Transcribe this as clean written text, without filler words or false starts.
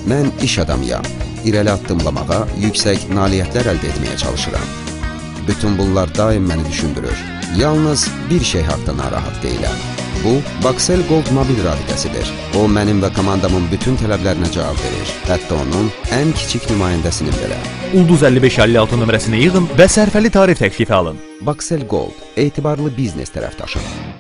Mən iş adamıyam. İrəli addımlamağa, yüksək nailiyyətlər əldə etməyə çalışıram. Bütün bunlar daim məni düşündürür. Yalnız bir şey haqda narahat deyiləm. Bu, Baxel Gold mobil rabitəsidir. O, mənim və komandamın bütün tələblərinə cavab verir. Hətta onun ən kiçik nümayəndəsinin belə. Ulduz 5556 nömrəsini yığın və sərfəli tarif təklifi alın. Baxel Gold, etibarlı biznes tərəfdaşı.